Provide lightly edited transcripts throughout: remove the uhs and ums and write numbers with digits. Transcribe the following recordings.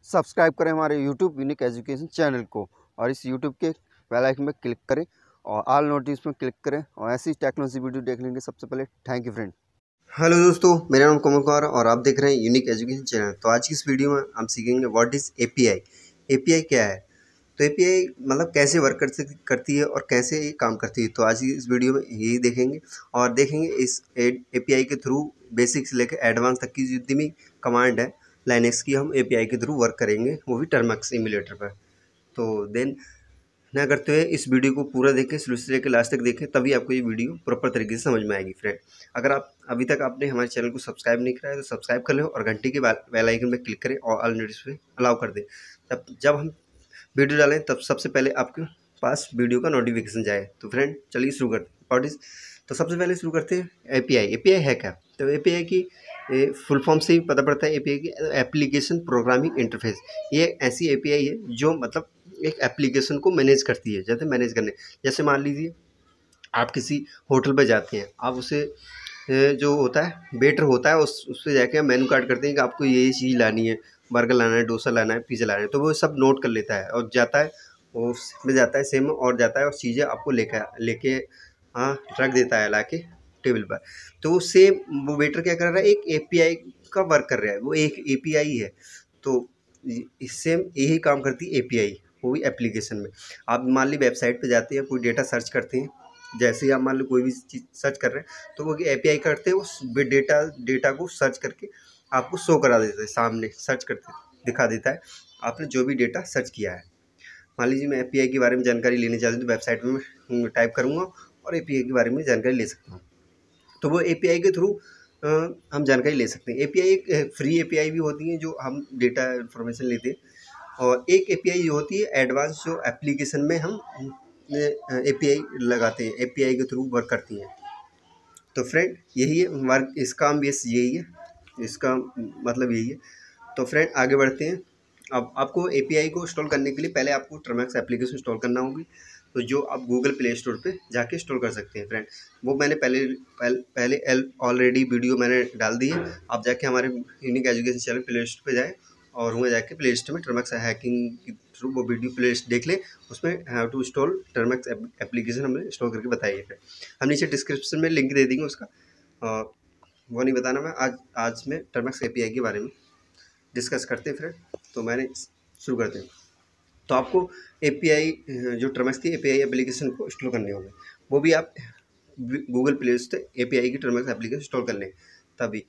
Subscribe करें हमारे YouTube unique education channel को और इस यूट्यूब के बेल आइकन में क्लिक करें और ऑल नोटिस में क्लिक करें और ऐसी टेक्नोलॉजी वीडियो देख लेंगे सबसे पहले। Thank you friend. हेलो दोस्तों, मेरा नाम कोमल कुमार और आप देख रहे हैं यूनिक एजुकेशन चैनल। तो आज की इस वीडियो में हम सीखेंगे व्हाट इज़ एपीआई। एपीआई क्या है, तो एपीआई मतलब कैसे वर्क करती है और कैसे ये काम करती है। तो आज की इस वीडियो में यही देखेंगे और देखेंगे इस एपीआई के थ्रू बेसिक से लेकर एडवांस तक की जितनी भी कमांड है लाइनेक्स की, हम एपीआई के थ्रू वर्क करेंगे, वो भी टर्मक्स इम्यूलेटर पर। तो देन ना करते हुए इस वीडियो को पूरा देखें, शुरू से लेकर लास्ट तक देखें, तभी आपको ये वीडियो प्रॉपर तरीके से समझ में आएगी फ्रेंड। अगर आप अभी तक आपने हमारे चैनल को सब्सक्राइब नहीं करा है तो सब्सक्राइब कर लें और घंटे के बेल आइकन पर क्लिक करें और ऑल नोटिफिकेशन पे अलाउ कर दें। तब जब हम वीडियो डालें तब सबसे पहले आपके पास वीडियो का नोटिफिकेशन जाए। तो फ्रेंड चलिए शुरू करते हैं। व्हाट इज़, तो सबसे पहले शुरू करते हैं एपीआई। एपीआई है क्या? तो एपीआई की फुल फॉर्म से ही पता पड़ता है। एपीआई की एप्लीकेशन प्रोग्रामिंग इंटरफेस। ये ऐसी एपीआई है जो मतलब एक एप्लीकेशन को मैनेज करती है। जैसे मान लीजिए आप किसी होटल पर जाते हैं, आप उसे जो होता है वेटर होता है उससे जाके मेनू कार्ड करते हैं कि आपको ये चीज़ लानी है, बर्गर लाना है, डोसा लाना है, पिज़्ज़ा लाना है, तो वो सब नोट कर लेता है और जाता है, वो उसमें जाता है सेम और जाता है और चीज़ें आपको लेके हाँ रख देता है लाके टेबल पर। तो वो सेम वो वेटर क्या कर रहा है, एक एपीआई का वर्क कर रहा है, वो एक एपीआई है। तो सेम यही काम करती है एपीआई, वो भी एप्लीकेशन में। आप मान ली वेबसाइट पे जाते हैं, कोई डेटा सर्च करते हैं, जैसे ही आप मान लो कोई भी चीज़ सर्च कर रहे हैं तो वो एपीआई करते हैं, उस डेटा को सर्च करके आपको शो करा देता है, सामने सर्च करके दिखा देता है आपने जो भी डेटा सर्च किया है। मान लीजिए मैं एपीआई के बारे में जानकारी लेना चाहती हूँ तो वेबसाइट में मैं टाइप करूँगा और एपीआई के बारे में जानकारी ले सकता हूँ। तो वो एपीआई के थ्रू हम जानकारी ले सकते हैं। एपीआई एक फ्री एपीआई भी होती है जो हम डेटा इन्फॉर्मेशन लेते हैं, और एक एपीआई जो होती है एडवांस, जो एप्लीकेशन में हम एपीआई लगाते हैं, एपीआई के थ्रू वर्क करती हैं। तो फ्रेंड यही है वर्क, इसका बेस यही है, इसका मतलब यही है। तो फ्रेंड आगे बढ़ते हैं। अब आपको एपीआई को इंस्टॉल करने के लिए पहले आपको टर्मक्स एप्लीकेशन इंस्टॉल करना होगी, तो जो आप गूगल प्ले स्टोर पे जाके इंस्टॉल कर सकते हैं फ्रेंड। वो मैंने पहले ऑलरेडी वीडियो मैंने डाल दी है। आप जाके हमारे unique education channel play store पे जाएँ और वहाँ जाके प्ले स्टोर में टर्मक्स हैकिंग के थ्रू वो वीडियो प्ले देख लें, उसमें how to install Termux application हमने इंस्टॉल करके बताई है फ्रेंड। हम नीचे डिस्क्रिप्शन में लिंक दे देंगे उसका, और वो नहीं बताना मैं आज मैं टर्मक्स एपीआई के बारे में डिस्कस करते हैं फ्रेंड। तो मैंने शुरू करते हैं। तो आपको एपीआई जो टर्मक्स की एपीआई एप्लीकेशन को इंस्टॉल करने होंगे, वो भी आप गूगल प्ले से एपीआई की टर्मक्स एप्लीकेशन इंस्टॉल कर लें तभी।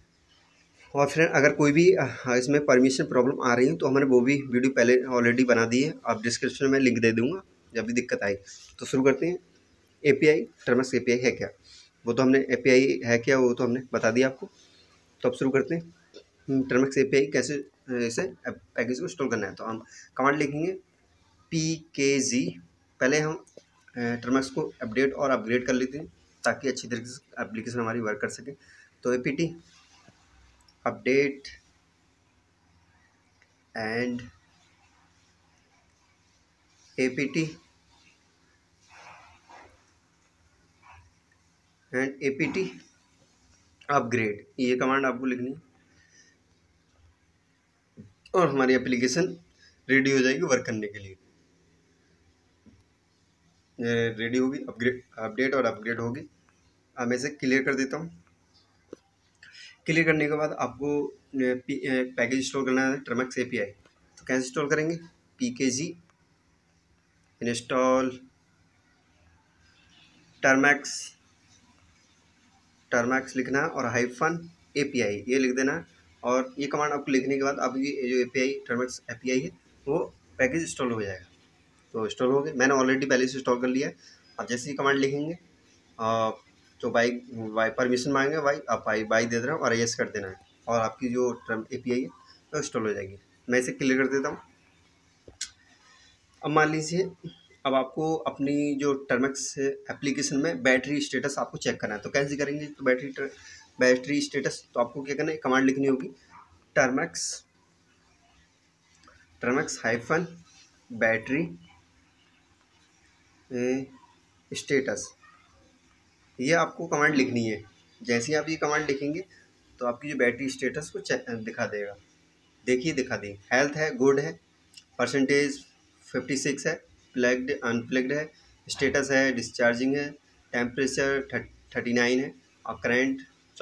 और फ्रेंड अगर कोई भी इसमें परमिशन प्रॉब्लम आ रही है तो हमने वो भी वीडियो पहले ऑलरेडी बना दी है, आप डिस्क्रिप्शन में लिंक दे दूँगा जब भी दिक्कत आई। तो शुरू करते हैं। एपीआई टर्मक्स एपीआई है क्या, वो तो हमने एपीआई है क्या वो तो हमने बता दिया आपको। तो अब शुरू करते हैं टर्मक्स एपीआई कैसे इसे पैकेज को इंस्टॉल करना है। तो हम कमांड लिखेंगे pkg। पहले हम टर्मक्स को अपडेट और अपग्रेड कर लेते हैं ताकि अच्छी तरीके से एप्लीकेशन हमारी वर्क कर सके। तो apt update and apt upgrade, ये कमांड आपको लिखनी है और हमारी एप्लीकेशन रेडी हो जाएगी वर्क करने के लिए। रेडी होगी, अपडेट और अपग्रेड होगी। अब मैं इसे क्लियर कर देता हूँ। क्लियर करने के बाद आपको पैकेज इंस्टॉल करना है टर्मक्स एपीआई। तो कैसे इंस्टॉल करेंगे, pkg इंस्टॉल टर्मक्स लिखना है और हाइफन एपीआई ये लिख देना है। और ये कमांड आपको लिखने के बाद आप ये जो एपीआई टर्मक्स एपीआई है वो पैकेज इंस्टॉल हो जाएगा। तो इंस्टॉल हो गया, मैंने ऑलरेडी पहले से इंस्टॉल कर लिया है। आप जैसे ही कमांड लिखेंगे तो बाई परमिशन मांगेंगे, आप बाई दे देना और यस कर देना है और आपकी जो एपीआई है वो इंस्टॉल हो जाएगी। मैं इसे क्लियर कर देता हूँ। अब मान लीजिए अब आपको अपनी जो टर्मक्स एप्लीकेशन में बैटरी स्टेटस आपको चेक करना है। तो कैसे करेंगे, तो बैटरी स्टेटस तो आपको क्या करना है, कमांड लिखनी होगी टर्मक्स हाइफन बैटरी स्टेटस, ये आपको कमांड लिखनी है। जैसे ही आप ये कमांड लिखेंगे तो आपकी जो बैटरी स्टेटस को दिखा देगा। देखिए दिखा दी, हेल्थ है गुड है, परसेंटेज 56 है, प्लग्ड अनप्लग्ड है, स्टेटस है डिस्चार्जिंग है, टेम्परेचर 39 है, और करंट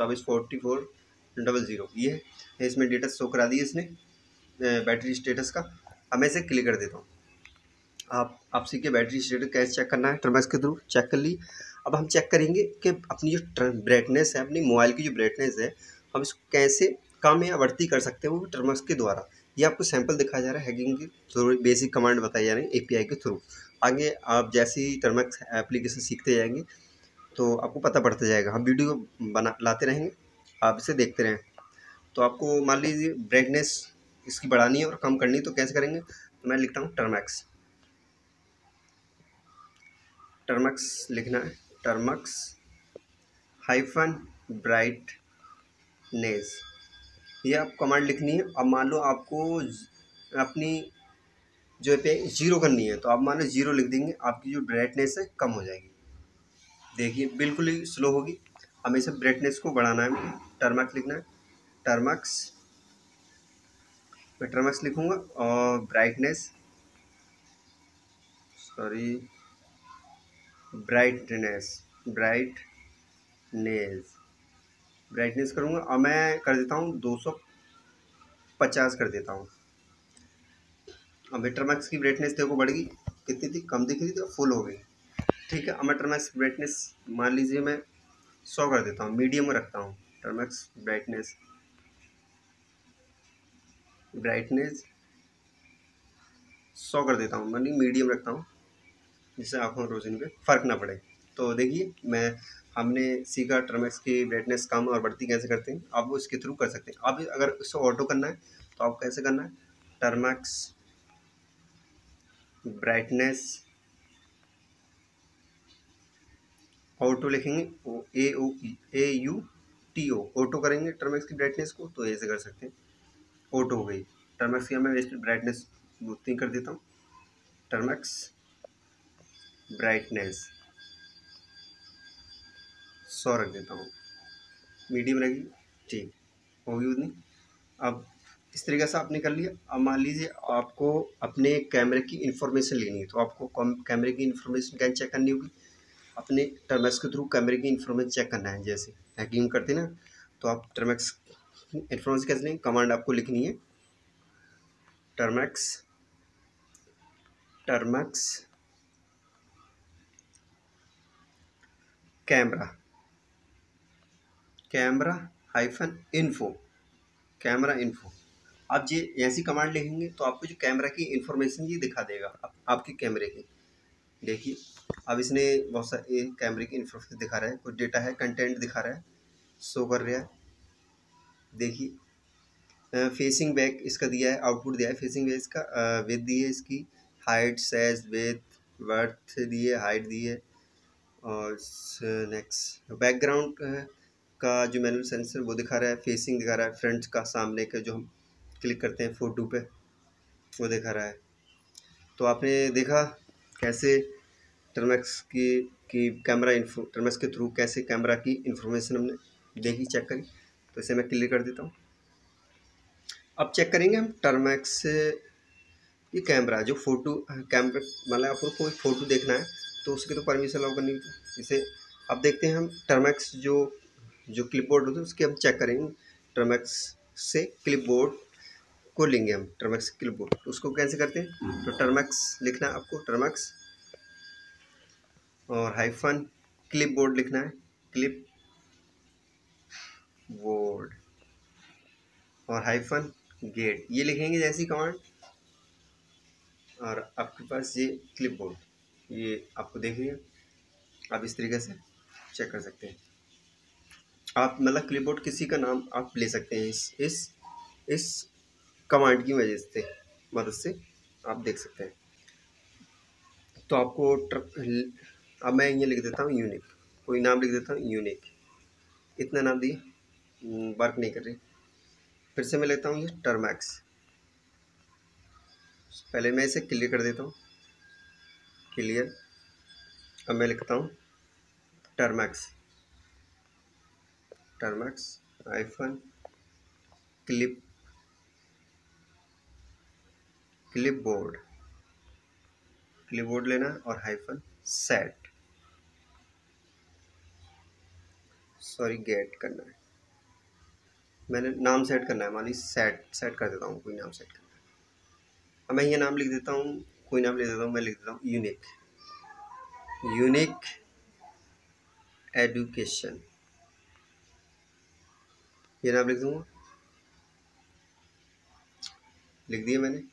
244400 ये है। इसमें डेटा शो करा दिए इसने बैटरी स्टेटस का। अब मैं इसे क्लिक कर देता हूँ। आप सीखिए बैटरी स्टेटस कैसे चेक करना है, टर्मक्स के थ्रू चेक कर ली। अब हम चेक करेंगे कि अपनी जो ब्राइटनेस है, अपनी मोबाइल की जो ब्राइटनेस है, हम इसको कैसे कम या बढ़ती कर सकते हैं वो टर्मक्स के द्वारा। ये आपको सैंपल दिखाया जा रहा है, हैकिंग की थोड़ी बेसिक कमांड बताई जा रही है एपीआई के थ्रू। आगे आप जैसे ही टर्मक्स एप्लीकेशन सीखते जाएंगे तो आपको पता पड़ता जाएगा, हम वीडियो बना लाते रहेंगे, आप इसे देखते रहें। तो आपको मान लीजिए ब्राइटनेस इसकी बढ़ानी है और कम करनी है, तो कैसे करेंगे, तो मैं लिखता हूँ टर्मक्स, टर्मक्स लिखना है, टर्मक्स हाइफन ब्राइटनेस, ये आप कमांड लिखनी है। अब मान लो आपको अपनी जो पे जीरो करनी है, तो आप मान लो जीरो लिख देंगे, आपकी जो ब्राइटनेस है कम हो जाएगी। देखिए बिल्कुल ही स्लो होगी। हमें इसे ब्राइटनेस को बढ़ाना है, टर्मक्स लिखना है, टर्मक्स, मैं टर्मक्स लिखूँगा और brightness, sorry brightness, brightness, brightness करूँगा और मैं कर देता हूँ 250 कर देता हूँ। अब मेट्रोमैक्स की ब्राइटनेस देखो बढ़ गई, कितनी थी, कम दिख रही थी, फुल हो गई। ठीक है, अब मेट्रोमैक्स की ब्राइटनेस मान लीजिए मैं 100 कर देता हूँ, मीडियम में रखता हूँ। टर्मैक्स ब्राइटनेस, ब्राइटनेस 100 कर देता हूँ, मानी मीडियम रखता हूँ, जिससे आँखों रोशनी पे फ़र्क ना पड़े। तो देखिए हमने सीखा टर्मैक्स की ब्राइटनेस कम और बढ़ती कैसे करते हैं, आप वो इसके थ्रू कर सकते हैं। अब अगर इसको ऑटो करना है तो आप कैसे करना है, टर्मैक्स ब्राइटनेस ऑटो लिखेंगे, AUTO, ऑटो करेंगे टर्मैक्स की ब्राइटनेस को, तो ऐसे कर सकते हैं, ऑटो हो गई। टर्मैक्स की मैं ब्राइटनेस उतनी कर देता हूँ, टर्मैक्स ब्राइटनेस 100 रख देता हूँ, मीडियम रहेगी, ठीक होगी उतनी। अब इस तरीके से आपने कर लिया। अब मान लीजिए आपको अपने कैमरे की इन्फॉर्मेशन लेनी है, तो आपको कैमरे की इन्फॉर्मेशन कैसे चेक करनी होगी, अपने टर्मैक्स के थ्रू कैमरे की इन्फॉर्मेशन चेक करना है। जैसे हैकिंग करते ना, तो आप टर्मैक्स इन्फॉर्मेशन कैसे लेंगे, कमांड आपको लिखनी है, Termux, Termux camera, camera hyphen info, camera info. आप ये ऐसी कमांड लिखेंगे तो आपको जो कैमरा की इन्फॉर्मेशन ये दिखा देगा आपके कैमरे की। देखिए अब इसने बहुत सारे कैमरे की इन्फॉर्मेशन दिखा रहा है, कुछ डेटा है, कंटेंट दिखा रहा है, शो कर रहा है। देखिए फेसिंग बैक इसका दिया है, आउटपुट दिया है फेसिंग बैक इसका, विथ दी है इसकी, हाइट साइज विथ वर्थ दी है, हाइट दी है, और नेक्स्ट बैकग्राउंड का जो मैनुअल सेंसर वो दिखा रहा है, फेसिंग दिखा रहा है, फ्रंट का सामने का जो हम क्लिक करते हैं फ़ोटो पे वो दिखा रहा है। तो आपने देखा कैसे टर्मैक्स की कैमरा इन्फो, टर्मैक्स के थ्रू कैसे कैमरा की इन्फॉर्मेशन हमने देखी, चेक करी। तो इसे मैं क्लियर कर देता हूँ। अब चेक करेंगे हम टर्मैक्स से ये कैमरा जो फोटो कैमरा, मतलब आपको कोई फ़ोटो देखना है तो उसकी तो परमिशन अलाउ करनी होती है। इसे अब देखते हैं हम टर्मैक्स जो क्लिपबोर्ड होता है उसके हम चेक करेंगे। टर्मैक्स से क्लिपबोर्ड को लेंगे हम, टर्मैक्स क्लिपबोर्ड, तो उसको कैसे करते हैं, तो टर्मैक्स लिखना है आपको, टर्मैक्स और हाइफन क्लिपबोर्ड लिखना है, क्लिप बोर्ड और हाइफन गेट, ये लिखेंगे जैसी कमांड, और आपके पास ये क्लिपबोर्ड, ये आपको देखिए आप इस तरीके से चेक कर सकते हैं। आप मतलब क्लिपबोर्ड किसी का नाम आप ले सकते हैं, इस कमांड की वजह से, मदद से आप देख सकते हैं। तो आपको अब मैं ये लिख देता हूँ यूनिक, कोई नाम लिख देता हूँ यूनिक, इतना नाम दिए, वर्क नहीं कर रही। फिर से मैं लेता हूँ ये टर्मैक्स, पहले मैं इसे क्लियर कर देता हूँ, क्लियर। अब मैं लिखता हूँ Termux, Termux hyphen clip clipboard, clipboard लेना और हाइफन सेट, सॉरी गेट करना है, मैंने नाम सेट करना है, मान ली सेट कर देता हूँ, कोई नाम सेट करना है। अब मैं ये नाम लिख देता हूँ, कोई नाम लिख देता हूँ, मैं लिख देता हूँ यूनिक एजुकेशन, ये नाम लिख दूँगा, लिख दिया मैंने।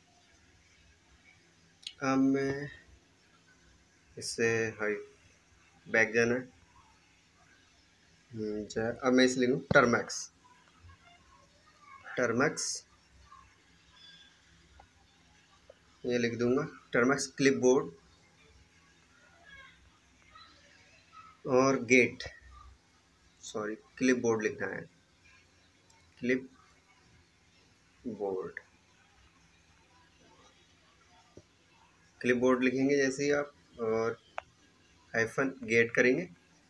अब मैं इससे हाई बैक जाना है, अब मैं इसे लिखूँ टर्मैक्स, ये लिख दूंगा टर्मैक्स क्लिपबोर्ड और गेट, सॉरी क्लिपबोर्ड लिखना है, क्लिपबोर्ड लिखेंगे जैसे ही आप, और हाइफन गेट करेंगे।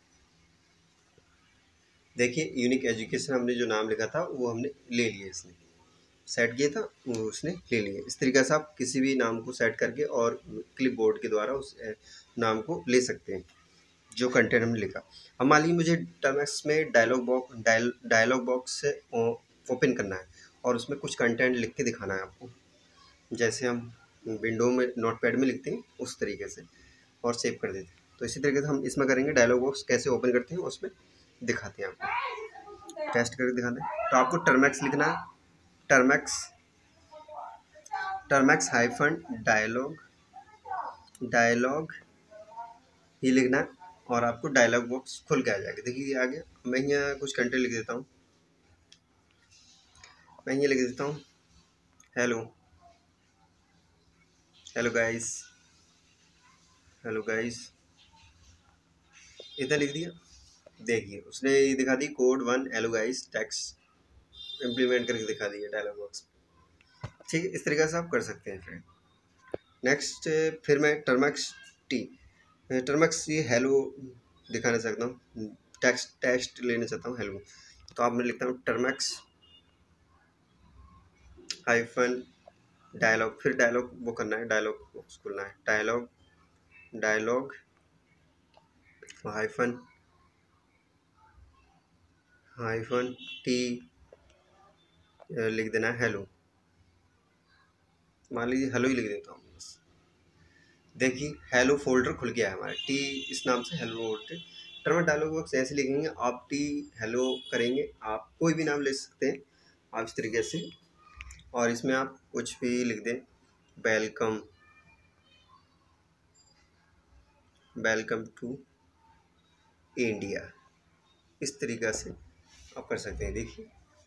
देखिए यूनिक एजुकेशन हमने जो नाम लिखा था वो हमने ले लिया, इसने सेट किया था वो उसने ले लिया। इस तरीके से आप किसी भी नाम को सेट करके और क्लिपबोर्ड के द्वारा उस नाम को ले सकते हैं जो कंटेंट हमने लिखा। अब मान लीजिए मुझे टर्मैक्स में डायलॉग बॉक्स से ओपन करना है और उसमें कुछ कंटेंट लिख के दिखाना है आपको, जैसे हम विंडो में नोटपैड में लिखते हैं उस तरीके से, और सेव कर देते हैं। तो इसी तरीके से हम इसमें करेंगे, डायलॉग बॉक्स कैसे ओपन करते हैं उसमें दिखाते हैं आपको, टेस्ट करके दिखाते हैं। तो आपको टर्मैक्स लिखना है, टर्मैक्स हाइफन डायलॉग ही लिखना है और आपको डायलॉग बॉक्स खुल के आ जाएगा। देखिए ये आ गया। मैं यहाँ कुछ कंटेंट लिख देता हूँ, मैं ये लिख देता हूँ हेलो गाइस, इतना लिख दिया। देखिए उसने ये दिखा दी code 1 hello guys text implement करके दिखा दिया डायलॉग बॉक्स। ठीक है, इस तरीके से आप कर सकते हैं फ्रेंड। नेक्स्ट फिर मैं टर्मैक्स ये हेलो दिखाना चाहता हूँ, टेक्स्ट लेना चाहता हूँ हेलो। तो आप मैं लिखता हूँ टर्मैक्स हाइफन डायलॉग, फिर डायलॉग वो करना है, डायलॉग बॉक्स खोलना है, डायलॉग हाइफन टी लिख देना है हेलो, मान लीजिए हेलो ही लिख देता हूँ बस। देखिए हेलो फोल्डर खुल गया है हमारा, टी इस नाम से hello folder. Term dialog box ऐसे लिखेंगे, आप टी हेलो करेंगे, आप कोई भी नाम ले सकते हैं आप इस तरीके से, और इसमें आप कुछ भी लिख दें, वेलकम टू इंडिया, इस तरीक़े से आप कर सकते हैं। देखिए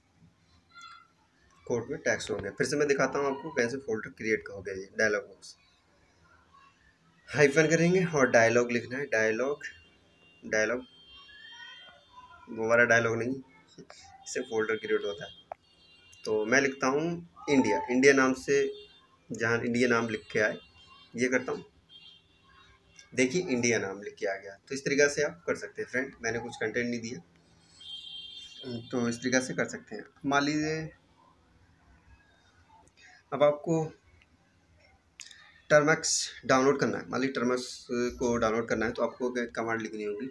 कोड में टेक्स्ट हो गया। फिर से मैं दिखाता हूँ आपको कैसे फोल्डर क्रिएट हो गया। ये डायलॉग बॉक्स हाइफन करेंगे और डायलॉग लिखना है, डायलॉग वो वाला डायलॉग नहीं, इससे फोल्डर क्रिएट होता है। तो मैं लिखता हूँ इंडिया नाम से, जहाँ इंडिया नाम लिख के आए ये करता हूँ। देखिए इंडिया नाम लिख के आ गया। तो इस तरीक़े से आप कर सकते हैं फ्रेंड, मैंने कुछ कंटेंट नहीं दिया तो इस तरीक़े से कर सकते हैं। मान लीजिए अब आपको टर्मैक्स डाउनलोड करना है, मान लीजिए टर्मैक्स को डाउनलोड करना है तो आपको कमांड लिखनी होगी,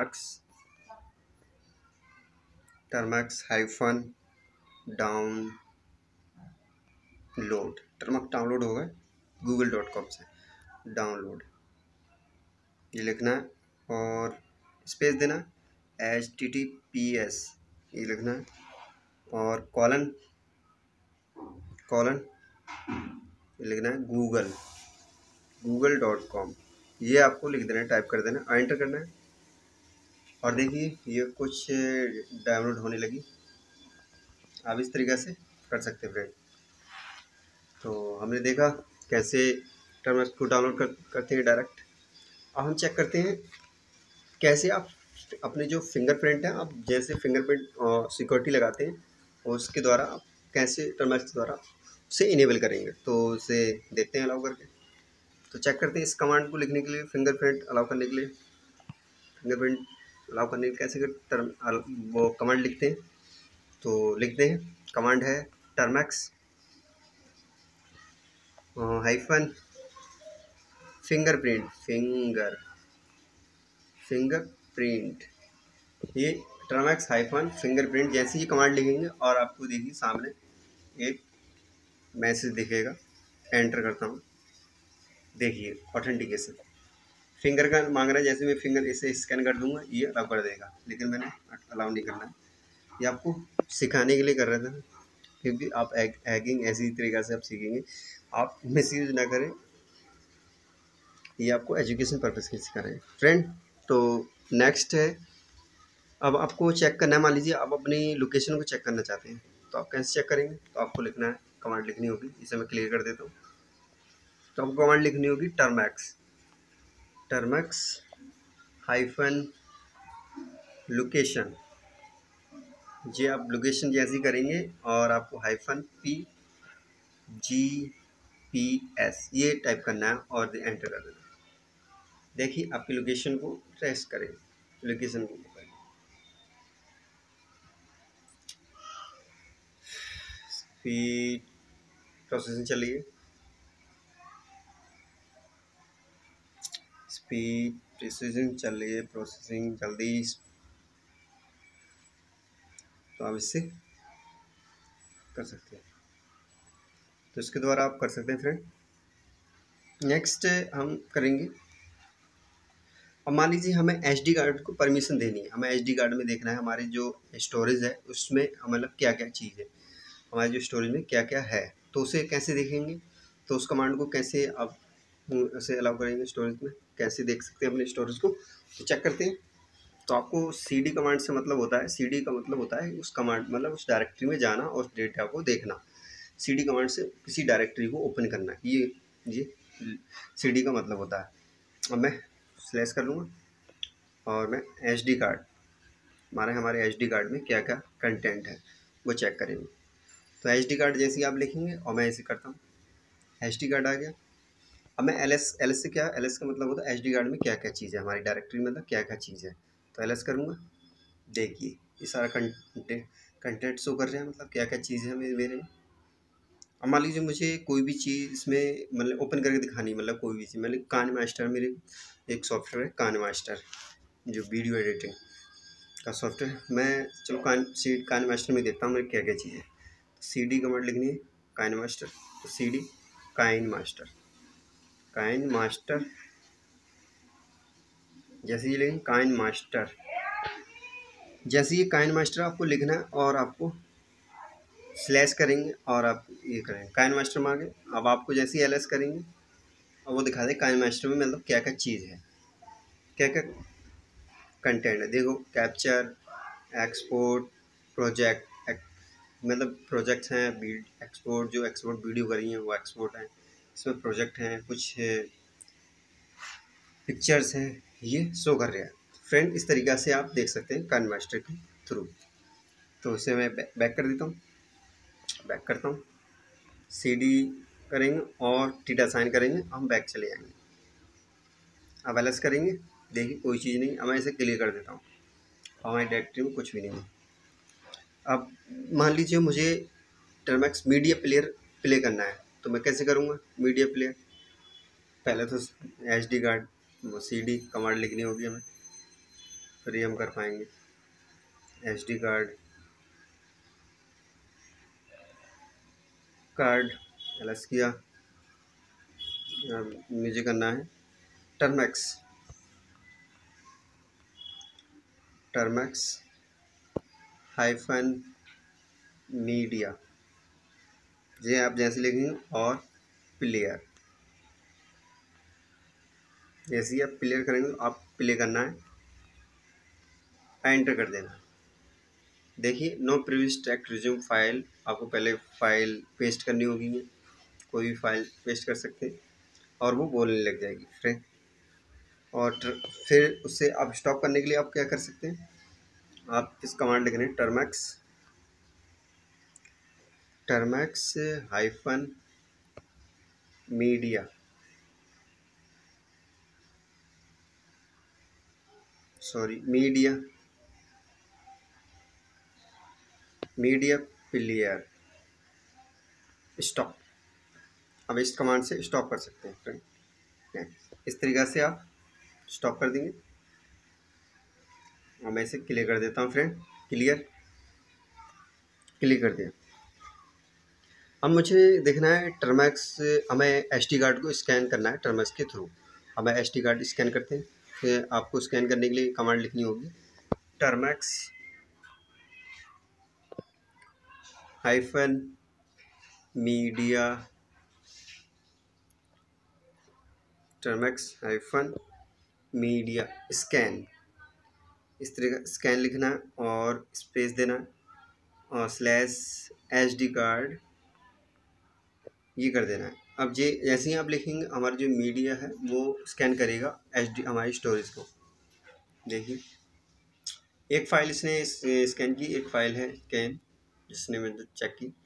टर्मैक्स हाइफन डाउनलोड होगा google.com से, डाउनलोड ये लिखना है और स्पेस देना, HTTPS ये लिखना है और कॉलन ये लिखना है google.com, ये आपको लिख देना है, टाइप कर देना, एंटर करना है। और देखिए ये कुछ डाउनलोड होने लगी। आप इस तरीक़े से कर सकते हैं फ्रेंड। तो हमने देखा कैसे टर्मैक्स को डाउनलोड करते हैं डायरेक्ट। अब हम चेक करते हैं कैसे आप अपने जो फिंगरप्रिंट है, आप जैसे फिंगरप्रिंट सिक्योरिटी लगाते हैं उसके द्वारा आप कैसे टर्मैक्स द्वारा उसे इनेबल करेंगे। तो उसे देखते हैं अलाउ करके। तो चेक करते हैं इस कमांड को लिखने के लिए, फिंगरप्रिंट अलाउ करने के लिए कैसे वो कमांड लिखते हैं। तो लिखते हैं, कमांड है टर्मैक्स हाइफन फिंगरप्रिंट फिंगरप्रिंट, ये टर्मैक्स हाइफन फिंगरप्रिंट जैसे ही कमांड लिखेंगे और आपको देखिए सामने एक मैसेज दिखेगा। एंटर करता हूँ, देखिए ऑथेंटिकेशन फिंगर का मांग रहा है, जैसे मैं फिंगर इसे स्कैन कर दूंगा ये अलाउ कर देगा, लेकिन मैंने अलाउ नहीं करना है। ये आपको सिखाने के लिए कर रहा था, क्योंकि आप हैकिंग ऐसी तरीक़ा से आप सीखेंगे, आप मिसयूज ना करें। ये आपको एजुकेशन पर्पज़ के लिए सिखा रहे हैं फ्रेंड। तो नेक्स्ट है, अब आपको चेक करना है, मान लीजिए आप अपनी लोकेशन को चेक करना चाहते हैं, तो आप कैसे चेक करेंगे? तो आपको लिखना है, कमांड लिखनी होगी, इसे मैं क्लियर कर देता हूँ। तो आपको कमांड लिखनी होगी टर्मैक्स हाइफन लोकेशन। जी आप लोकेशन जैसी करेंगे और आपको हाइफन PGPS ये टाइप करना है और एंटर कर देना। देखिए आपकी लोकेशन को ट्रेस करें, लोकेशन को स्पीड प्रोसेसिंग चलिए, स्पीड प्रोसेसिंग चलिए, प्रोसेसिंग जल्दी। तो आप इससे कर सकते हैं, तो इसके द्वारा आप कर सकते हैं फ्रेंड। नेक्स्ट हम करेंगे, अब मान लीजिए हमें SD कार्ड को परमिशन देनी है, हमें SD कार्ड में देखना है हमारी जो स्टोरेज है उसमें मतलब क्या क्या चीज़ है, हमारे जो स्टोरेज में क्या क्या है, तो उसे कैसे देखेंगे? तो उस कमांड को कैसे आप उसे अलाउ करेंगे स्टोरेज में, कैसे देख सकते हैं अपने स्टोरेज को? तो चेक करते हैं। तो आपको CD कमांड से मतलब होता है, CD का मतलब होता है उस कमांड मतलब उस डायरेक्टरी में जाना और उस डेटा को देखना। CD कमांड से किसी डायरेक्टरी को ओपन करना, ये CD का मतलब होता है। अब मैं स्लैश कर लूँगा और मैं SD कार्ड, हमारे SD कार्ड में क्या क्या कंटेंट है वो चेक करेंगे। तो SD कार्ड जैसे ही आप लिखेंगे और मैं ऐसे करता हूँ, SD कार्ड आ गया। अब मैं LS से क्या, LS का मतलब होता है SD कार्ड में क्या क्या चीज़ है, हमारी डायरेक्टरी में मतलब क्या क्या चीज़ है। तो LS करूँगा, देखिए ये सारा कंटेंट शो कर रहे हैं, मतलब क्या क्या चीज़ है मेरे में। अब मान लीजिए मुझे कोई भी चीज़ इसमें मतलब ओपन करके दिखानी, मतलब कोई भी चीज़, मतलब कान मास्टर मेरे एक सॉफ्टवेयर है, कान मास्टर जो वीडियो एडिटिंग का सॉफ्टवेयर। मैं चलो कान मास्टर में देखता हूँ मेरे क्या क्या चीज़ है। CD कमांड लिखनी है काइन मास्टर, तो CD काइन मास्टर जैसे ये लिखें काइन मास्टर, जैसे ये काइन मास्टर आपको लिखना है और आपको स्लैश करेंगे और आप ये करेंगे काइन मास्टर में आगे। अब आपको जैसे ही LS करेंगे और वो दिखा दे काइन मास्टर में मतलब क्या क्या चीज़ है, क्या क्या कंटेंट है। देखो कैप्चर, एक्सपोर्ट, प्रोजेक्ट, मतलब प्रोजेक्ट्स हैं, एक्सपोर्ट जो एक्सपोर्ट वीडियो करी हैं वो एक्सपोर्ट हैं, इसमें प्रोजेक्ट हैं, कुछ पिक्चर्स हैं, ये शो कर रहा है फ्रेंड। इस तरीक़ा से आप देख सकते हैं काइन मास्टर के थ्रू। तो इसे मैं बैक कर देता हूँ, बैक करता हूँ, CD करेंगे और थीटा साइन करेंगे, हम बैक चले जाएंगे। अब LS करेंगे, देखिए कोई चीज़ नहीं, अब मैं इसे क्लियर कर देता हूँ, हमारी डायरेक्टरी में कुछ भी नहीं है। अब मान लीजिए मुझे टर्मैक्स मीडिया प्लेयर प्ले करना है, तो मैं कैसे करूँगा मीडिया प्लेयर? पहले तो SD कार्ड वो CD कमांड लिखनी होगी हमें, फिर ये हम कर पाएंगे। SD कार्ड LS किया, मुझे करना है टर्मैक्स हाइफन मीडिया, ये आप जैसे लिखेंगे और प्लेयर, जैसे ही आप प्लेयर करेंगे आप प्ले करना है, एंटर कर देना। देखिए no previous text resume file, आपको पहले फाइल पेस्ट करनी होगी, कोई भी फाइल पेस्ट कर सकते हैं और वो बोलने लग जाएगी फ्रेंड। और फिर उससे आप स्टॉप करने के लिए आप क्या कर सकते हैं, आप इस कमांड लिख रहे हैं Termux hyphen media, media player stop. अब इस कमांड से स्टॉप कर सकते हैं फ्रेंड। इस तरीक़ा से आप स्टॉप कर देंगे और मैं इसे क्लियर कर देता हूँ फ्रेंड। क्लियर कर दिया। अब मुझे देखना है टर्मैक्स, हमें एसडी कार्ड को स्कैन करना है टर्मैक्स के थ्रू। हमें एसडी कार्ड स्कैन करते हैं। फिर आपको स्कैन करने के लिए कमांड लिखनी होगी Termux hyphen media, Termux hyphen media scan. इस तरह का स्कैन लिखना है और स्पेस देना और स्लैश एसडी कार्ड ये कर देना है। अब ये जैसे ही आप लिखेंगे हमारा जो मीडिया है वो स्कैन करेगा एसडी हमारी स्टोरेज को। देखिए एक फ़ाइल इसने स्कैन की, एक फ़ाइल है स्कैन जिसने मैंने चेक की,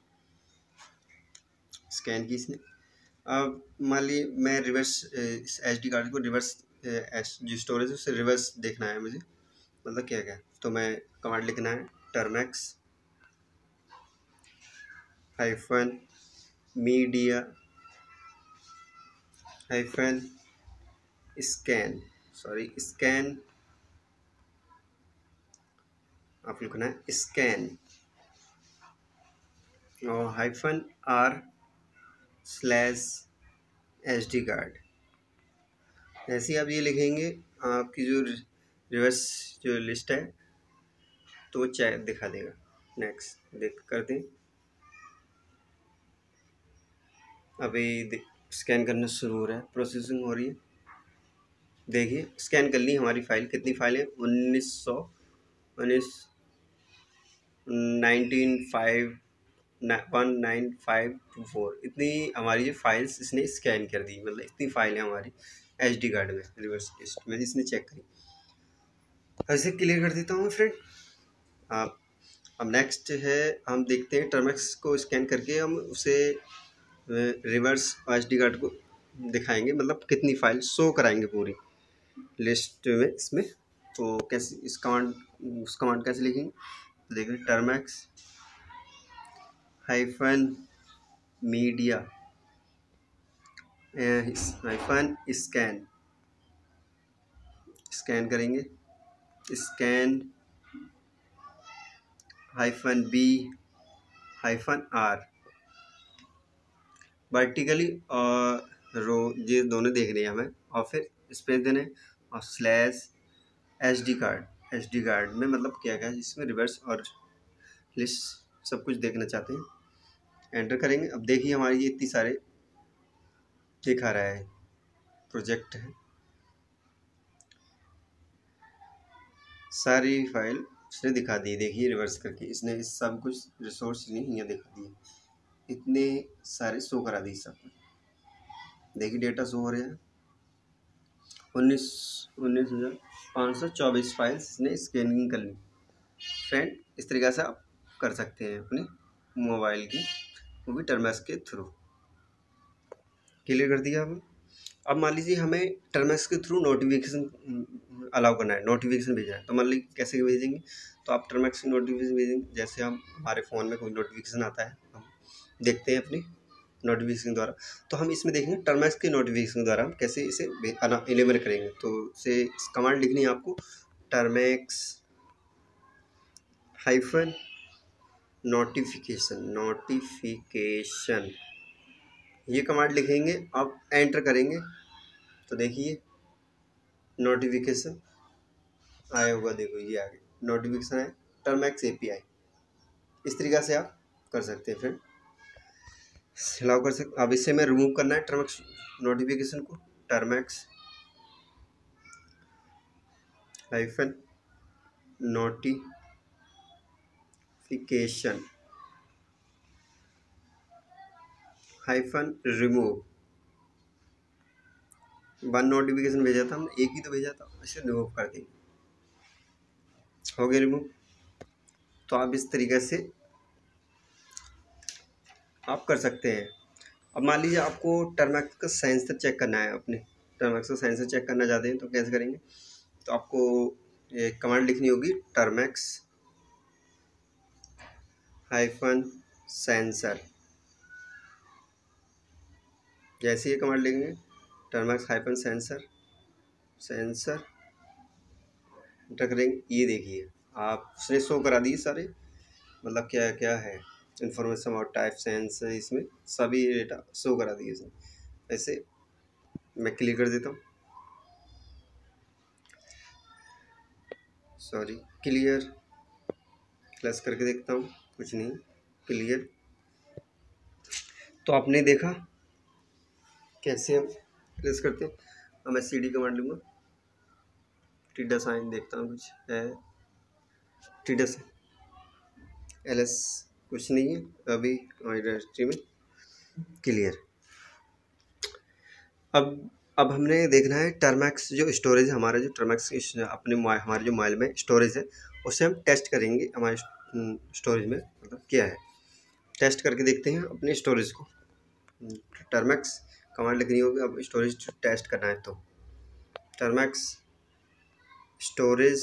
स्कैन की इसने। अब मान ली मैं रिवर्स इस एसडी कार्ड को रिवर्स जो स्टोरेज है उससे रिवर्स देखना है मुझे, मतलब क्या क्या। तो मैं कमांड लिखना है Termux hyphen media hyphen scan, scan आप लिखना है स्कैन और hyphen R slash SD card. ऐसे ही आप ये लिखेंगे आपकी जो रिवर्स जो लिस्ट है तो वो चेक दिखा देगा। नेक्स्ट देख कर दें। अभी स्कैन करना शुरू हो रहा है, प्रोसेसिंग हो रही है। देखिए स्कैन कर ली हमारी फ़ाइल। कितनी फाइल है? 1954 इतनी हमारी ये फाइल्स इसने स्कैन कर दी, मतलब इतनी फाइल है हमारी एसडी कार्ड में रिवर्स लिस्ट में इसने चेक करी। ऐसे क्लियर कर देता हूँ मैं फ्रेंड। अब नेक्स्ट है हम देखते हैं टर्मैक्स को स्कैन करके हम उसे रिवर्स एसडी कार्ड को दिखाएंगे, मतलब कितनी फाइल शो कराएंगे पूरी लिस्ट में इसमें। तो कैसे उस कमांड कैसे लिखेंगे तो देखिए Termux hyphen media hyphen scan करेंगे, scan hyphen B hyphen R vertically और रो ये दोनों देख रहे हैं हमें, और फिर स्पेस देने और स्लैश एसडी कार्ड में मतलब क्या क्या है जिसमें रिवर्स और लिस्ट सब कुछ देखना चाहते हैं। एंटर करेंगे। अब देखिए हमारी ये इतनी सारे दिखा रहा है, प्रोजेक्ट है, सारी फाइल उसने दिखा दी। देखिए रिवर्स करके इसने इस सब कुछ रिसोर्स यहाँ दिखा दिए, इतने सारे शो करा दी सब। देखिए डेटा शो हो रहे हैं 19,524 फाइल्स इसने स्कैनिंग कर ली फ्रेंड। इस तरीक़े से आप कर सकते हैं अपने मोबाइल की, वो भी टर्मैक्स के थ्रू। क्लियर कर दिया आपने। अब मान लीजिए हमें टर्मैक्स के थ्रू नोटिफिकेशन अलाउ करना है, नोटिफिकेशन भेजना है। तो मान लीजिए कैसे भेजेंगे, तो आप टर्मैक्स की नोटिफिकेशन भेजेंगे। जैसे हम हमारे फ़ोन में कोई नोटिफिकेशन आता है हम देखते हैं अपनी नोटिफिकेशन द्वारा, तो हम इसमें देखेंगे टर्मैक्स के नोटिफिकेशन द्वारा हम कैसे इसे इनेबल करेंगे। तो इसे कमांड लिखनी है आपको टर्मैक्स हाइफन नोटिफिकेशन ये कमांड लिखेंगे। अब एंटर करेंगे तो देखिए नोटिफिकेशन आया होगा, देखो ये आ गया नोटिफिकेशन है टर्मैक्स एपीआई। इस तरीक़ा से आप कर सकते हैं फ्रेंड, अलाउ कर सकते। अब इससे मैं रिमूव करना है टर्मैक्स नोटिफिकेशन को, Termux hyphen notification hyphen remove. One notification भेजा था हमने, एक ही तो भेजा था, इसे रिमूव कर देंगे। हो गया रिमूव। तो आप इस तरीके से आप कर सकते हैं। अब मान लीजिए आपको टर्मैक्स का सेंसर चेक करना है, अपने टर्मैक्स का सेंसर चेक करना चाहते हैं तो कैसे करेंगे। तो आपको एक कमांड लिखनी होगी टर्मैक्स हाइफन सेंसर जैसे ये कमांड लिखेंगे Termux hyphen sensor sensor enter करेंगे, ये देखिए आप उसने शो करा दिए सारे, मतलब क्या क्या है इन्फॉर्मेशन और टाइप सेंस, इसमें सभी डेटा शो करा दिए इसने। ऐसे मैं क्लिक कर देता हूँ, सॉरी क्लियर, प्लस करके देखता हूँ, कुछ नहीं, क्लियर। तो आपने देखा कैसे हम प्रेस करते हैं। अब मैं CD कमांड लूँगा, टीडा साइन देखता हूँ कुछ है, टीडा LS कुछ नहीं है अभी हमारी डायरेक्टरी में, क्लियर। अब हमने देखना है टर्मैक्स जो स्टोरेज है हमारा, जो टर्मैक्स अपने हमारे जो मोबाइल में स्टोरेज है उसे हम टेस्ट करेंगे हमारे स्टोरेज में मतलब क्या है, टेस्ट करके देखते हैं अपने स्टोरेज को। टर्मैक्स कमांड लिखनी होगी, अब स्टोरेज टेस्ट करना है तो टर्मैक्स स्टोरेज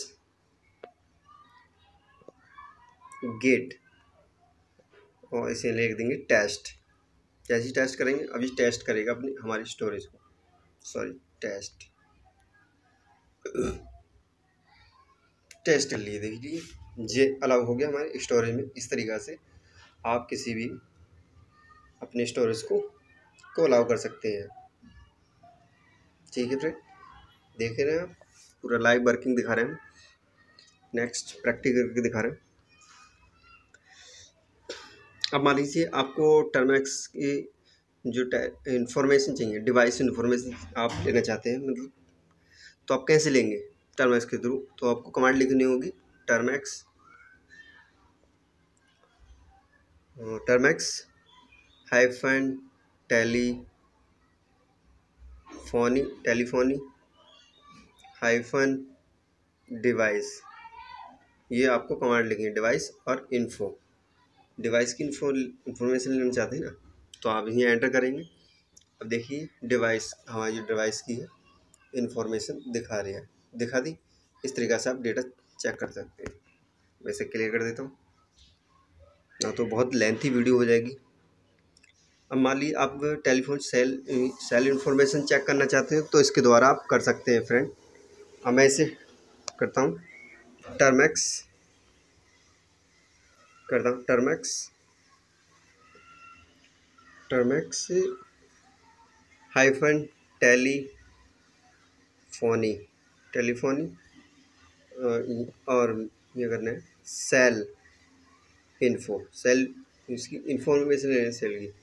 गेट और इसे लिख देंगे टेस्ट। जैसे टेस्ट करेंगे अभी टेस्ट करेगा अपनी हमारी स्टोरेज को, सॉरी टेस्ट कर लिए, देखिए ये अलाउ हो गया हमारे स्टोरेज में। इस तरीक़ा से आप किसी भी अपने स्टोरेज को अलाउ कर सकते हैं। ठीक है फ्रेंड, देख रहे हैं आप पूरा लाइव वर्किंग दिखा रहे हैं, नेक्स्ट प्रैक्टिकल करके दिखा रहे हैं। अब मान लीजिए आपको टर्मैक्स की जो इन्फॉर्मेशन चाहिए, डिवाइस इन्फॉर्मेशन आप लेना चाहते हैं, मतलब तो आप कैसे लेंगे टर्मैक्स के थ्रू, तो आपको कमांड लिखनी होगी Termux hyphen telephony hyphen device, ये आपको कमांड लिखनी है, डिवाइस और इन्फो, डिवाइस की इन्फॉर्मेशन लेना चाहते हैं ना, तो आप यहीं एंटर करेंगे। अब देखिए डिवाइस हमारी जो डिवाइस की है इन्फॉर्मेशन दिखा रही है, दिखा दी। इस तरीक़ा से आप डेटा चेक कर सकते हैं। वैसे क्लियर कर देता हूँ ना, तो बहुत लेंथी वीडियो हो जाएगी। अब मान लीजिए आप टेलीफोन सेल इन्फॉर्मेशन चेक करना चाहते हैं तो इसके द्वारा आप कर सकते हैं फ्रेंड। अब मैं इसे करता हूँ टर्मैक्स हाइफन टेलीफोनी और ये करना है सेल इसकी इन्फॉर्मेशन लेना है सेल की,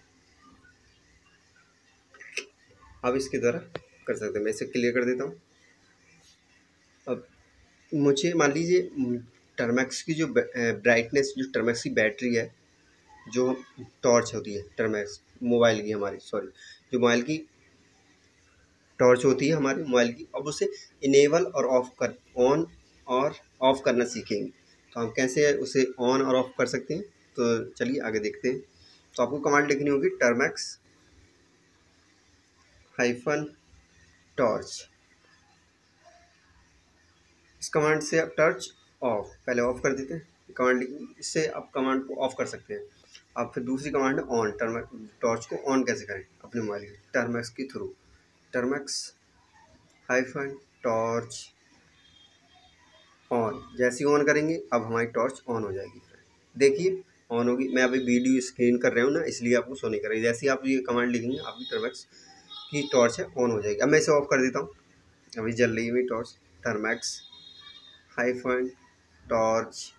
आप इसके द्वारा कर सकते हैं। मैं इसे क्लियर कर देता हूँ। अब मुझे मान लीजिए टर्मैक्स की जो ब्राइटनेस, जो टर्मैक्स की बैटरी है, जो टॉर्च होती है टर्मैक्स मोबाइल की हमारी, सॉरी जो मोबाइल की टॉर्च होती है हमारे मोबाइल की, अब उसे इनेबल और ऑन और ऑफ करना सीखेंगे। तो हम कैसे उसे ऑन और ऑफ कर सकते हैं, तो चलिए आगे देखते हैं। तो आपको कमांड लिखनी होगी टर्मैक्स हाइफन टॉर्च। इस कमांड से आप टॉर्च ऑफ, पहले ऑफ कर देते हैं कमांड, इससे आप कमांड को ऑफ कर सकते हैं। आप फिर दूसरी कमांड ऑन, टॉर्च को ऑन कैसे करें अपने मोबाइल के टर्मैक्स के through, Termux hyphen torch on. जैसे ही ऑन करेंगे अब हमारी टॉर्च ऑन हो जाएगी। देखिए ऑन होगी, मैं अभी वीडियो स्क्रीन कर रहा हूँ ना, इसलिए आपको शो नहीं कर रही। जैसे ही आप ये कमांड लिखेंगे आपकी टर्मैक्स की टॉर्च है ऑन हो जाएगी। अब मैं इसे ऑफ कर देता हूँ, अभी जल रही है मेरी torch, Termux hyphen torch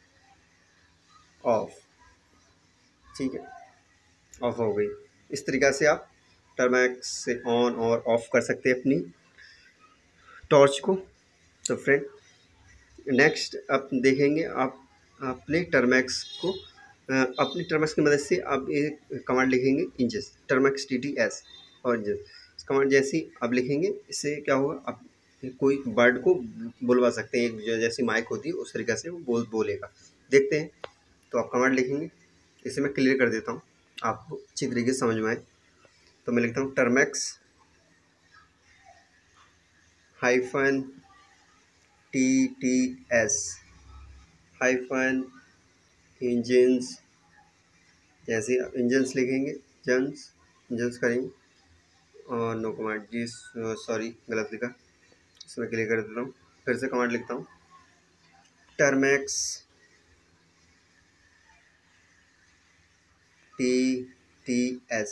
off. ठीक है, ऑफ हो गई। इस तरीक़ा से आप टर्मैक्स से ऑन और ऑफ कर सकते हैं अपनी टॉर्च को। तो फ्रेंड नेक्स्ट आप देखेंगे, आप अपने टर्मैक्स को अपनी टर्मैक्स की मदद से आप एक कमांड लिखेंगे इंचेस, टर्मैक्स TTS और इंचेस। इस कमांड जैसी आप लिखेंगे, इससे क्या होगा, आप कोई बर्ड को बुलवा सकते हैं, एक जैसी माइक होती है उस तरीक़े से वो बोलेगा। देखते हैं, तो आप कमांड लिखेंगे, इसे मैं क्लियर कर देता हूँ आपको अच्छी तरीके से समझ में आए। तो मैं लिखता हूँ Termux hyphen TTS hyphen engines. जैसे आप इंजन्स लिखेंगे, इंजन्स करेंगे और नो कमांड जी, सॉरी गलत लिखा, इसमें क्लियर कर देता हूँ। फिर से कमांड लिखता हूँ, टर्मैक्स TTS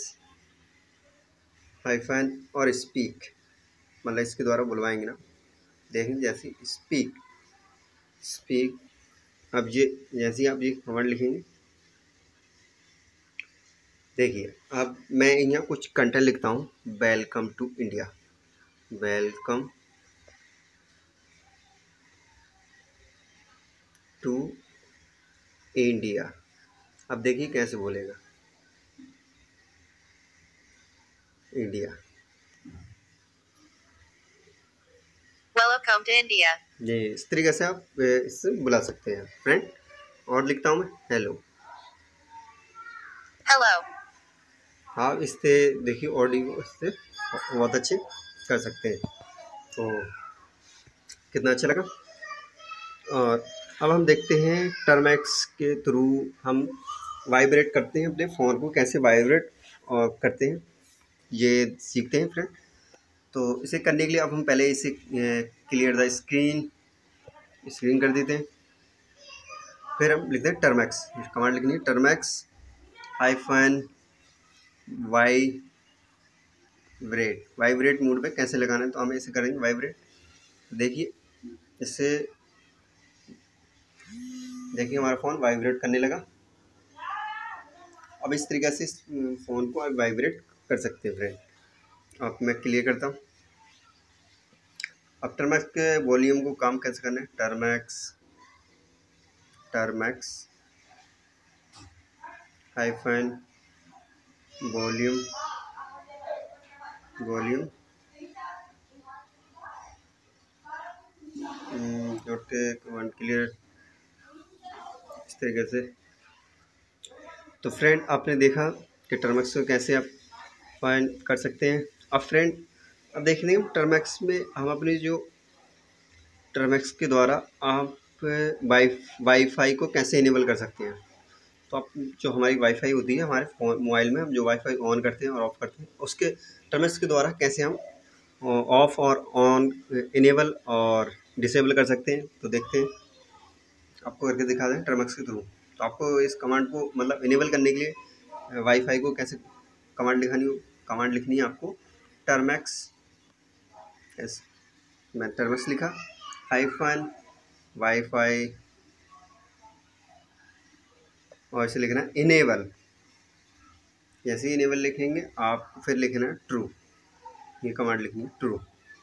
हाइफन और स्पीक, मतलब इसके द्वारा बुलवाएंगे ना, देखेंगे जैसे स्पीक स्पीक। अब ये जैसे ही आप ये कमांड लिखेंगे, देखिए अब मैं यहाँ कुछ कंटेंट लिखता हूँ, welcome to India, welcome to India. अब देखिए कैसे बोलेगा, इंडिया, वेलकम टू इंडिया। ये इस तरीके से आप इससे बुला सकते हैं फ्रेंड। और लिखता हूँ मैं हेलो, हेलो। हाँ, इससे देखिए ऑडियो इससे बहुत अच्छे कर सकते हैं। तो कितना अच्छा लगा। और अब हम देखते हैं टर्मैक्स के थ्रू हम वाइब्रेट करते हैं अपने फ़ोन को, कैसे वाइब्रेट करते हैं ये सीखते हैं फ्रेंड। तो इसे करने के लिए अब हम पहले इसे क्लियर द स्क्रीन कर देते हैं। फिर हम लिखते हैं टर्मैक्स, कमांड लिखनी है टर्मैक्स हाइफन वाइब्रेट मोड पे कैसे लगाना है, तो हम इसे करेंगे वाइब्रेट। देखिए इससे देखिए हमारा फ़ोन वाइब्रेट करने लगा। अब इस तरीके से इस फ़ोन को आप वाइब्रेट कर सकते हैं फ्रेंड। अब मैं क्लियर करता हूँ। अब टर्मैक्स के वॉल्यूम को काम कैसे करना है, Termux hyphen volume command clear, इस तरीके से। तो फ्रेंड आपने देखा कि टर्मैक्स को कैसे आप फाइंड कर सकते हैं। अब फ्रेंड अब देखने टर्मैक्स में हम अपनी जो टर्मैक्स के द्वारा आप वाईफाई को कैसे इनेबल कर सकते हैं। तो आप जो हमारी वाईफाई होती है हमारे मोबाइल में, हम जो वाईफाई ऑन करते हैं और ऑफ़ करते हैं, उसके टर्मैक्स के द्वारा कैसे हम ऑफ़ और ऑन इनेबल और डिसेबल कर सकते हैं। तो देखते हैं, आपको करके दिखा दें टर्मैक्स के थ्रू। तो आपको इस कमांड को मतलब इनेबल करने के लिए वाईफाई को कैसे कमांड लिखनी है आपको, टर्मैक्स, यस मैं टर्मैक्स लिखा, हाइफन वाईफाई और इसे लिखना इनेबल। जैसे ही इनेबल लिखेंगे आप फिर लिखना ट्रू, ये कमांड लिखनी है ट्रू।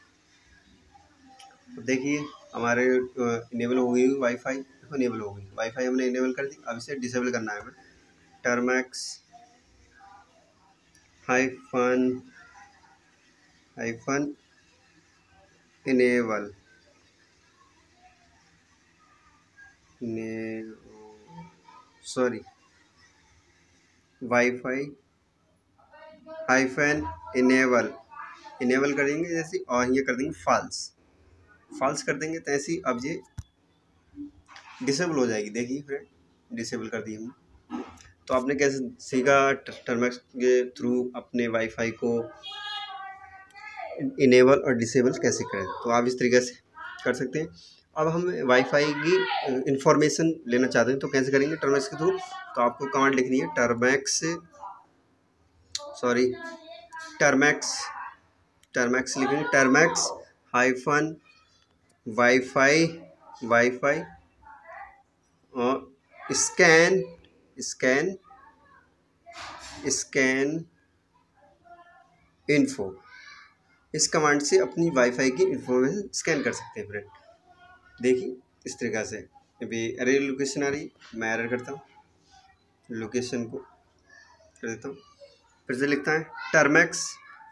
तो देखिए हमारे इनेबल हो गई वाईफाई, इनेबल हो गई वाईफाई, हमने इनेबल कर दी। अब इसे डिसेबल करना है हमें, Termux hyphen enable sorry wifi hyphen enable करेंगे जैसे, और ये कर देंगे फॉल्स कर देंगे, तो ऐसी अब ये डिसेबल हो जाएगी। देखिए फ्रेंड डिसेबल कर दी हमने। तो आपने कैसे सीखा टर्मैक्स के थ्रू अपने वाईफाई को इनेबल और डिसेबल कैसे करें, तो आप इस तरीके से कर सकते हैं। अब हम वाईफाई की इंफॉर्मेशन लेना चाहते हैं तो कैसे करेंगे टर्मैक्स के थ्रू। तो आपको कमांड लिखनी है टर्मैक्स लिखेंगे, टर्मैक्स हाइफन वाईफाई और स्कैन इन्फो। इस कमांड से अपनी वाईफाई की इंफॉर्मेशन स्कैन कर सकते हैं फ्रेंड। देखिए इस तरीक़ा से। अभी अरे लोकेशन आ रही, मैं एरर करता हूँ, लोकेशन को कर देता हूँ। फिर से लिखता है Termux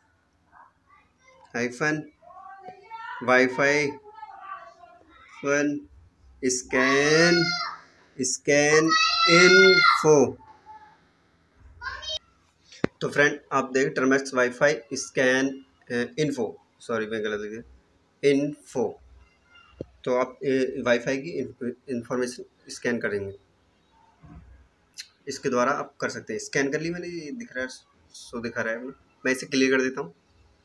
hyphen wifi fun scan info. तो फ्रेंड आप देखें Termux wifi scan info, sorry मैं गलत लिख दिया, इन्फो। तो आप वाईफाई की इंफॉर्मेशन स्कैन करेंगे, इसके द्वारा आप कर सकते हैं। स्कैन कर ली मैंने, ये दिख रहा है, दिखा रहा है, मैं इसे क्लियर कर देता हूँ।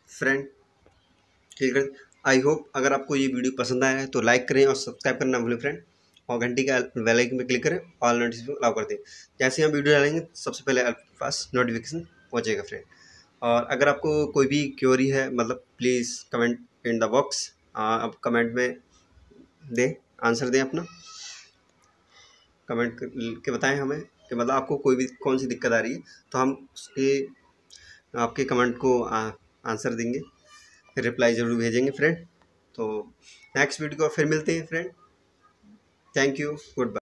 फ्रेंड, ठीक है। आई होप अगर आपको ये वीडियो पसंद आया है तो लाइक करें और सब्सक्राइब करना ना भूलें फ्रेंड, और घंटी का बेल आइकन पे क्लिक करें, ऑल नोटिफिकेशन अलाउ कर दें। जैसे ही हम वीडियो डालेंगे सबसे पहले आपके पास नोटिफिकेशन पहुंचेगा फ्रेंड। और अगर आपको कोई भी क्वेरी है मतलब please comment in the box, आप कमेंट में दें, आंसर दें अपना, कमेंट के बताएं हमें कि मतलब आपको कोई भी कौन सी दिक्कत आ रही है, तो हम उसके आपके कमेंट को आंसर देंगे, रिप्लाई ज़रूर भेजेंगे फ्रेंड। तो नेक्स्ट वीडियो को फिर मिलते हैं friend. Thank you, good bye.